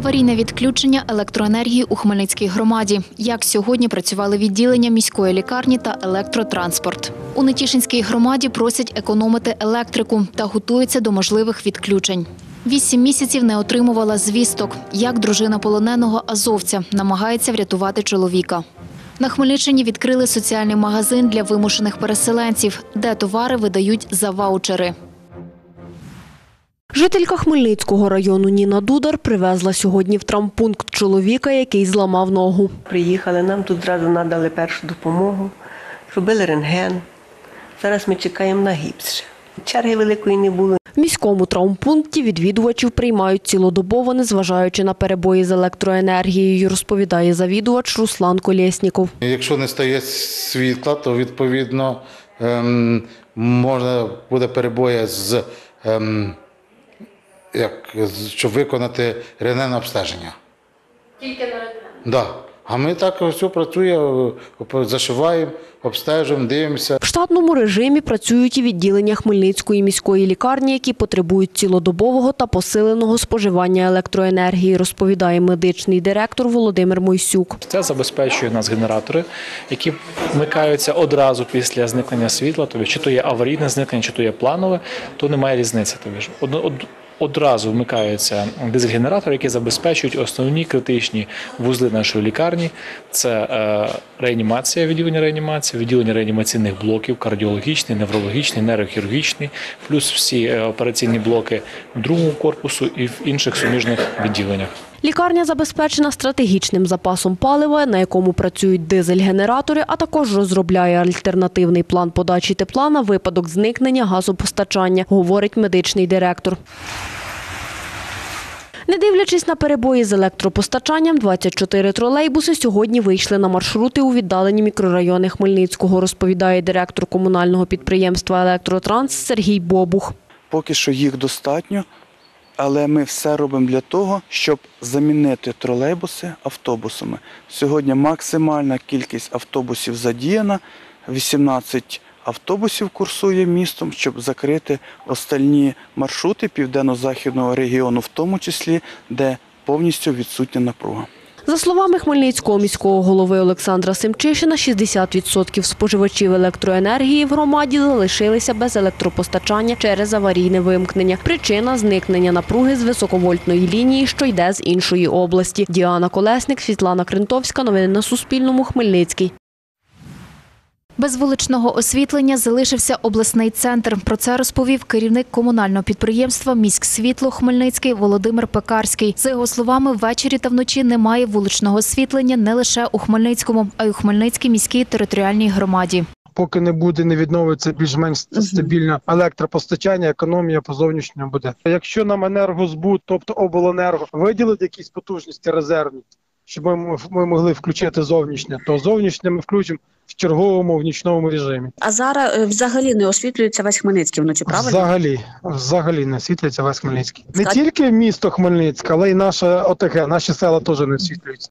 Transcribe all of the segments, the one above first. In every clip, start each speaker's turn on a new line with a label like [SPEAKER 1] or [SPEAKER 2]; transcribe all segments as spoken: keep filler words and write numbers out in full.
[SPEAKER 1] Аварійне відключення електроенергії у Хмельницькій громаді. Як сьогодні працювали відділення міської лікарні та електротранспорт. У Нетішинській громаді просять економити електрику та готуються до можливих відключень. Вісім місяців не отримувала звісток, як дружина полоненого азовця намагається врятувати чоловіка. На Хмельниччині відкрили соціальний магазин для вимушених переселенців, де товари видають за ваучери.
[SPEAKER 2] Жителька Хмельницького району Ніна Дудар привезла сьогодні в травмпункт чоловіка, який зламав ногу.
[SPEAKER 3] Приїхали, нам тут одразу надали першу допомогу, робили рентген. Зараз ми чекаємо на гіпс. Черги великої не було.
[SPEAKER 2] В міському травмпункті відвідувачів приймають цілодобово, незважаючи на перебої з електроенергією, розповідає завідувач Руслан Колєсніков.
[SPEAKER 4] Якщо не стає світла, то відповідно ем, можна буде перебої з ем, як, щоб виконати рентгенне обстеження.
[SPEAKER 1] Тільки на рентген?
[SPEAKER 4] Да. А ми так все працюємо, зашиваємо, обстежуємо, дивимося.
[SPEAKER 2] В штатному режимі працюють і відділення Хмельницької міської лікарні, які потребують цілодобового та посиленого споживання електроенергії, розповідає медичний директор Володимир Мойсюк.
[SPEAKER 5] Це забезпечує нас генератори, які вмикаються одразу після зникнення світла. Тобто, чи то є аварійне зникнення, чи то є планове, то немає різниці. Тобто, одразу вмикаються дизель-генератори, які забезпечують основні критичні вузли нашої лікарні. Це реанімація, відділення реанімації, відділення реанімаційних блоків, кардіологічний, неврологічний, нейрохірургічний, плюс всі операційні блоки в другому корпусу і в інших суміжних відділеннях.
[SPEAKER 2] Лікарня забезпечена стратегічним запасом палива, на якому працюють дизель-генератори, а також розробляє альтернативний план подачі тепла на випадок зникнення газопостачання, говорить медичний директор. Не дивлячись на перебої з електропостачанням, двадцять чотири тролейбуси сьогодні вийшли на маршрути у віддалені мікрорайони Хмельницького, розповідає директор комунального підприємства «Електротранс» Сергій Бобух.
[SPEAKER 6] Поки що їх достатньо, але ми все робимо для того, щоб замінити тролейбуси автобусами. Сьогодні максимальна кількість автобусів задіяна, вісімнадцять автобусів курсує містом, щоб закрити остальні маршрути південно-західного регіону, в тому числі, де повністю відсутня напруга.
[SPEAKER 2] За словами Хмельницького міського голови Олександра Семчишина, шістдесят відсотків споживачів електроенергії в громаді залишилися без електропостачання через аварійне вимкнення. Причина – зникнення напруги з високовольтної лінії, що йде з іншої області. Діана Колесник, Світлана Крентовська. Новини на Суспільному. Хмельницький.
[SPEAKER 1] Без вуличного освітлення залишився обласний центр. Про це розповів керівник комунального підприємства «Міськсвітло» Хмельницький Володимир Пекарський. За його словами, ввечері та вночі немає вуличного освітлення не лише у Хмельницькому, а й у Хмельницькій міській територіальній громаді.
[SPEAKER 7] Поки не буде, не відновиться більш-менш стабільне електропостачання, економія по зовнішньому буде. Якщо нам енергозбут, тобто обленерго, виділить якісь потужності резервні, щоб ми, ми могли включити зовнішнє, то зовнішнє ми включимо в черговому, в нічному режимі.
[SPEAKER 8] А зараз взагалі не освітлюється весь Хмельницький вночі, правильно?
[SPEAKER 7] Взагалі, взагалі не освітлюється весь Хмельницький. Не тільки місто Хмельницьке, але й наше ОТГ, наші села теж не освітлюються.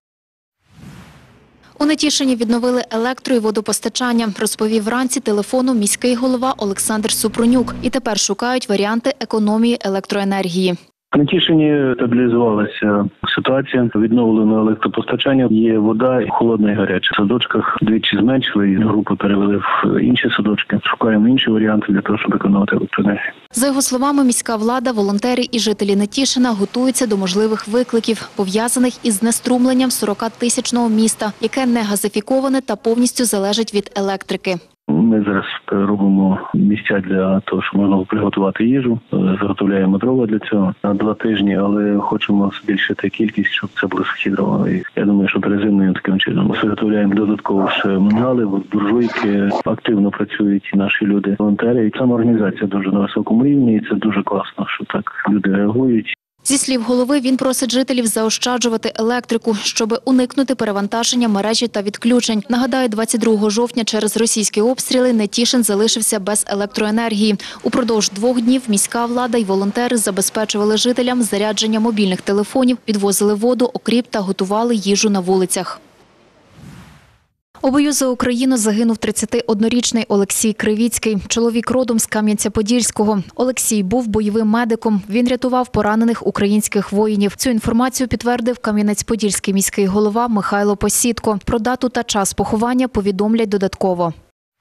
[SPEAKER 1] У Нетішині відновили електро- і водопостачання, розповів вранці телефону міський голова Олександр Супрунюк. І тепер шукають варіанти економії електроенергії.
[SPEAKER 9] В Нетішині стабілізувалася ситуація, відновлено електропостачання, є вода, холодна і гаряча. В садочках двічі зменшили і групи перевели в інші садочки. Шукаємо інші варіанти для того, щоб економити електроенергію.
[SPEAKER 1] За його словами, міська влада, волонтери і жителі Нетішина готуються до можливих викликів, пов'язаних із знеструмленням сорокатисячного міста, яке не газифіковане та повністю залежить від електрики.
[SPEAKER 9] Ми зараз робимо місця для того, щоб можна приготувати їжу. Заготовляємо дрова для цього на два тижні, але хочемо збільшити кількість, щоб це були сухі дрова. І я думаю, що перезимною таким чином. Ми заготовляємо додатково ще мангали, буржуйки. Активно працюють наші люди, волонтери. І сама організація дуже на високому рівні, і це дуже класно, що так люди реагують.
[SPEAKER 1] Зі слів голови, він просить жителів заощаджувати електрику, щоб уникнути перевантаження мережі та відключень. Нагадаю, двадцять другого жовтня через російські обстріли Нетішин залишився без електроенергії. Упродовж двох днів міська влада і волонтери забезпечували жителям зарядження мобільних телефонів, підвозили воду, окріп та готували їжу на вулицях. У бою за Україну загинув тридцятиоднорічний Олексій Кривіцький. Чоловік родом з Кам'янця-Подільського. Олексій був бойовим медиком. Він рятував поранених українських воїнів. Цю інформацію підтвердив Кам'янець-Подільський міський голова Михайло Посідко. Про дату та час поховання повідомлять додатково.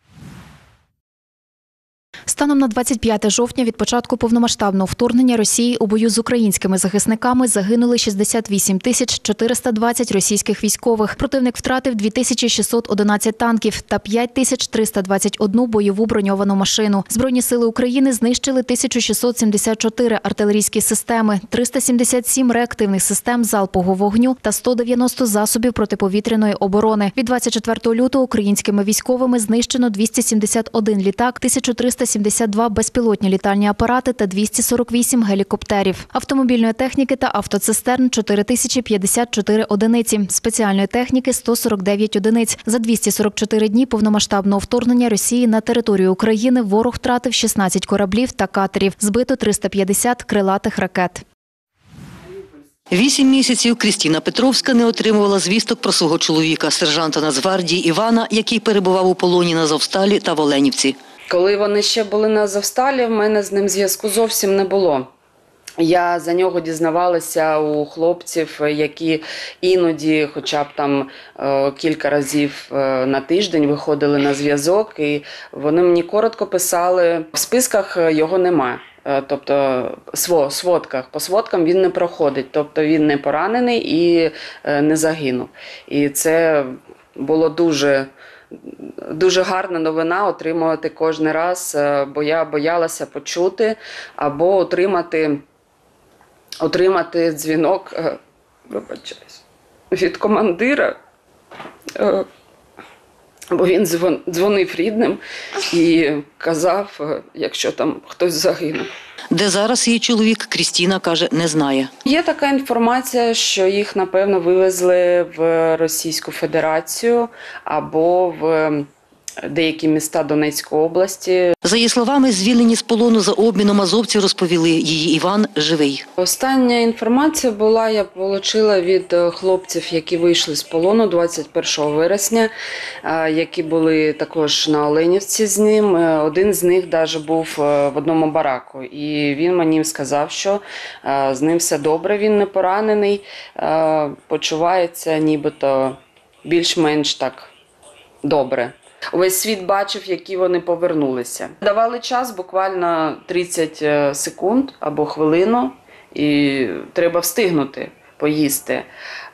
[SPEAKER 1] Станом на двадцять п'яте жовтня від початку повномасштабного вторгнення Росії у бою з українськими захисниками загинули шістдесят вісім тисяч чотириста двадцять російських військових. Противник втратив дві тисячі шістсот одинадцять танків та п'ять тисяч триста двадцять одну бойову броньовану машину. Збройні сили України знищили тисячу шістсот сімдесят чотири артилерійські системи, триста сімдесят сім реактивних систем залпового вогню та сто дев'яносто засобів протиповітряної оборони. Від двадцять четвертого лютого українськими військовими знищено двісті сімдесят один літак, тисяча триста сімдесят два безпілотні літальні апарати та двісті сорок вісім гелікоптерів. Автомобільної техніки та автоцистерн – чотири тисячі п'ятдесят чотири одиниці, спеціальної техніки – сто сорок дев'ять одиниць. За двісті сорок чотири дні повномасштабного вторгнення Росії на територію України ворог втратив шістнадцять кораблів та катерів, збито триста п'ятдесят крилатих ракет.
[SPEAKER 10] Вісім місяців Крістіна Петровська не отримувала звісток про свого чоловіка, сержанта Нацгвардії Івана, який перебував у полоні на Азовсталі та в Оленівці.
[SPEAKER 11] Коли вони ще були на Азовсталі, в мене з ним зв'язку зовсім не було. Я за нього дізнавалася у хлопців, які іноді, хоча б там кілька разів на тиждень виходили на зв'язок, і вони мені коротко писали, в списках його немає. Тобто сводках, по сводкам він не проходить, тобто він не поранений і не загинув. І це було дуже... Дуже гарна новина отримувати кожен раз, бо я боялася почути або отримати, отримати дзвінок, вибачаюсь, від командира, бо він дзвонив рідним і казав, якщо там хтось загинув.
[SPEAKER 10] Де зараз її чоловік, Крістіна каже, не знає.
[SPEAKER 11] Є така інформація, що їх, напевно, вивезли в Російську Федерацію або в деякі міста Донецької області.
[SPEAKER 10] За її словами, звільнені з полону за обміном азовці розповіли, її Іван живий.
[SPEAKER 11] Остання інформація була, я отримала від хлопців, які вийшли з полону двадцять першого вересня, які були також на Оленівці з ним. Один з них навіть був в одному бараку. І він мені сказав, що з ним все добре, він не поранений, почувається нібито більш-менш так добре. Увесь світ бачив, які вони повернулися. Давали час буквально тридцять секунд або хвилину, і треба встигнути поїсти.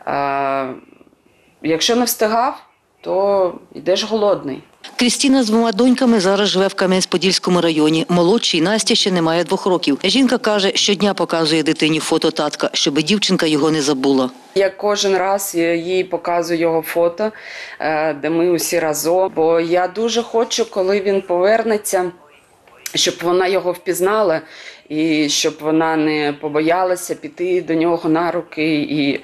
[SPEAKER 11] А якщо не встигав, то йдеш голодний.
[SPEAKER 10] Крістіна з двома доньками зараз живе в Кам'янець-Подільському районі. Молодшій Насті ще немає двох років. Жінка каже, щодня показує дитині фото татка, щоб дівчинка його не забула.
[SPEAKER 11] Я кожен раз їй показую його фото, де ми усі разом. Бо я дуже хочу, коли він повернеться, щоб вона його впізнала і щоб вона не побоялася піти до нього на руки і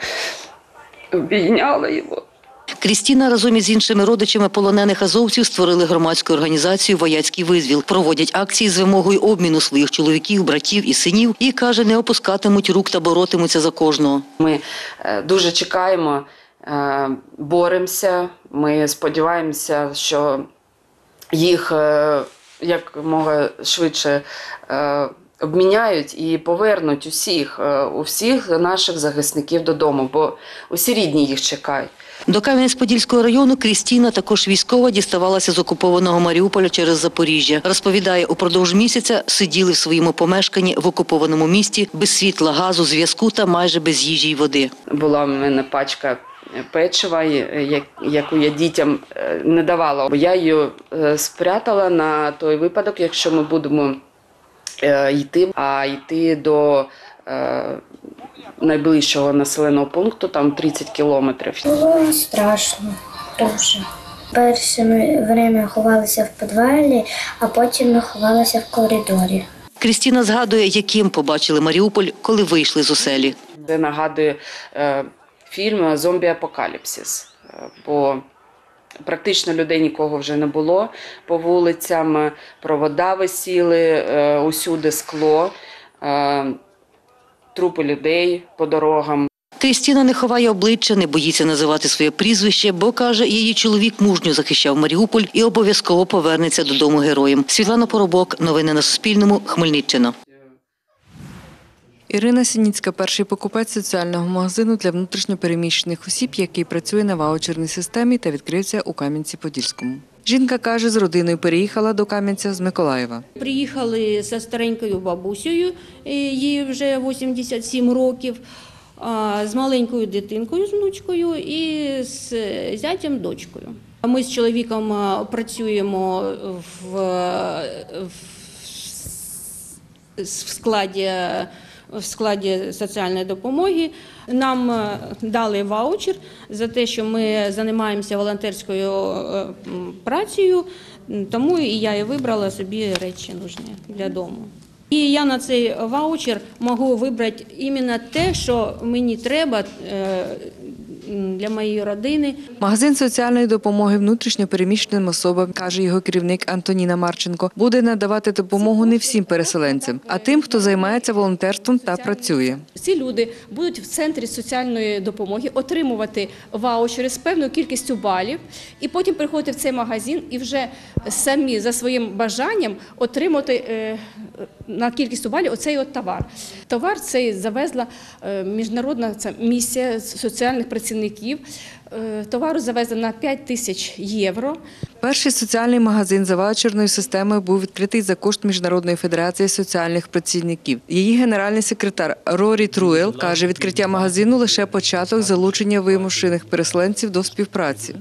[SPEAKER 11] обійняла його.
[SPEAKER 10] Крістіна разом із іншими родичами полонених азовців створили громадську організацію «Вояцький визвіл». Проводять акції з вимогою обміну своїх чоловіків, братів і синів і, каже, не опускатимуть рук та боротимуться за кожного.
[SPEAKER 11] Ми дуже чекаємо, боремося, ми сподіваємося, що їх якомога швидше обміняють і повернуть усіх, усіх наших захисників додому, бо усі рідні їх чекають.
[SPEAKER 10] До Кам'янець-Подільського району Крістіна, також військова, діставалася з окупованого Маріуполя через Запоріжжя. Розповідає, упродовж місяця сиділи в своєму помешканні в окупованому місті без світла, газу, зв'язку та майже без їжі й води.
[SPEAKER 11] Була в мене пачка печива, яку я дітям не давала. Я її спрятала на той випадок, якщо ми будемо йти, а йти до найближчого населеного пункту, там тридцять кілометрів.
[SPEAKER 12] Було страшно дуже. Перше ми время ховалися в підвалі, а потім ми ховалися в коридорі.
[SPEAKER 10] Крістіна згадує, яким побачили Маріуполь, коли вийшли з оселі.
[SPEAKER 11] Це нагадує е, фільм «Зомбі-апокаліпсис», бо практично людей нікого вже не було по вулицям, провода висіли, е, усюди скло, е, трупи людей по дорогам.
[SPEAKER 10] Крістіна не ховає обличчя, не боїться називати своє прізвище, бо, каже, її чоловік мужньо захищав Маріуполь і обов'язково повернеться додому героєм. Світлана Поробок, новини на Суспільному, Хмельниччина.
[SPEAKER 13] Ірина Сініцька – перший покупець соціального магазину для внутрішньопереміщених осіб, який працює на ваучерній системі та відкрився у Кам'янці-Подільському. Жінка каже, з родиною переїхала до Кам'янця з Миколаєва.
[SPEAKER 14] Приїхали зі старенькою бабусею, їй вже вісімдесят сім років, з маленькою дитинкою, з внучкою і з зятем, дочкою. Ми з чоловіком працюємо в, в складі в складі соціальної допомоги. Нам дали ваучер за те, що ми займаємося волонтерською працею, тому і я і вибрала собі речі нужні для дому. І я на цей ваучер можу вибрати іменно те, що мені треба для моєї родини.
[SPEAKER 13] Магазин соціальної допомоги внутрішньопереміщеним особам, каже його керівник Антоніна Марченко, буде надавати допомогу не всім переселенцям, а тим, хто займається волонтерством та працює.
[SPEAKER 15] Ці люди будуть в центрі соціальної допомоги отримувати ваучери з певною кількістю балів і потім приходити в цей магазин і вже самі за своїм бажанням отримати на кількість балів оцей от товар. Товар цей завезла міжнародна місія соціальних працівників. Товару завезли на п'ять тисяч євро.
[SPEAKER 13] Перший соціальний магазин за ваучерною системою був відкритий за кошт Міжнародної федерації соціальних працівників. Її генеральний секретар Рорі Труел каже, відкриття магазину – лише початок залучення вимушених переселенців до співпраці.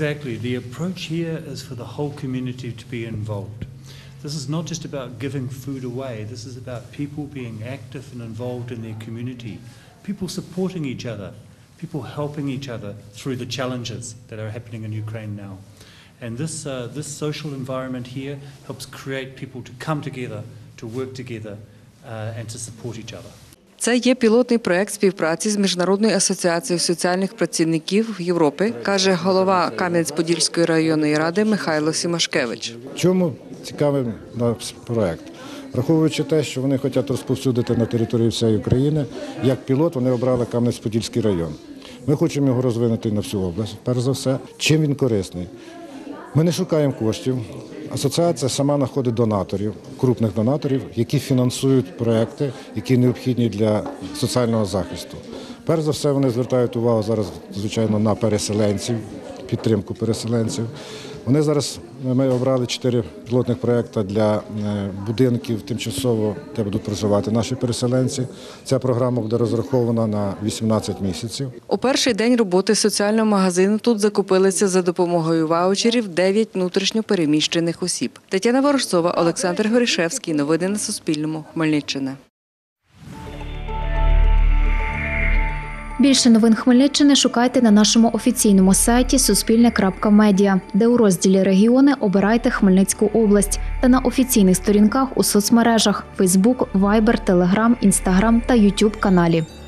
[SPEAKER 16] This is not just about giving food away, this is about people being active and involved in their community, people supporting each other, people helping each other through the challenges that are happening in Ukraine now. And this, uh, this social environment here helps create people to come together, to work together uh, and to support each other.
[SPEAKER 13] Це є пілотний проект співпраці з Міжнародною асоціацією соціальних працівників Європи, каже голова Кам'янець-Подільської районної ради Михайло Сімашкевич.
[SPEAKER 17] Чому цікавий наш проект? Враховуючи те, що вони хочуть розповсюдити на території всієї України, як пілот вони обрали Кам'янець-Подільський район. Ми хочемо його розвинути на всю область, перш за все. Чим він корисний? Ми не шукаємо коштів. Асоціація сама знаходить донаторів, крупних донаторів, які фінансують проекти, які необхідні для соціального захисту. Перш за все, вони звертають увагу зараз, звичайно, на переселенців, підтримку переселенців. Вони зараз, ми обрали чотири пілотних проекти для будинків тимчасово, де будуть проживати наші переселенці. Ця програма буде розрахована на вісімнадцять місяців.
[SPEAKER 13] У перший день роботи соціального магазину тут закупилися за допомогою ваучерів дев'ять внутрішньопереміщених осіб. Тетяна Ворожцова, Олександр Горішевський. Новини на Суспільному. Хмельниччина.
[SPEAKER 1] Більше новин Хмельниччини шукайте на нашому офіційному сайті суспільне крапка медіа, де у розділі «Регіони» обирайте Хмельницьку область та на офіційних сторінках у соцмережах – Фейсбук, Вайбер, Телеграм, Інстаграм та Ютуб каналі.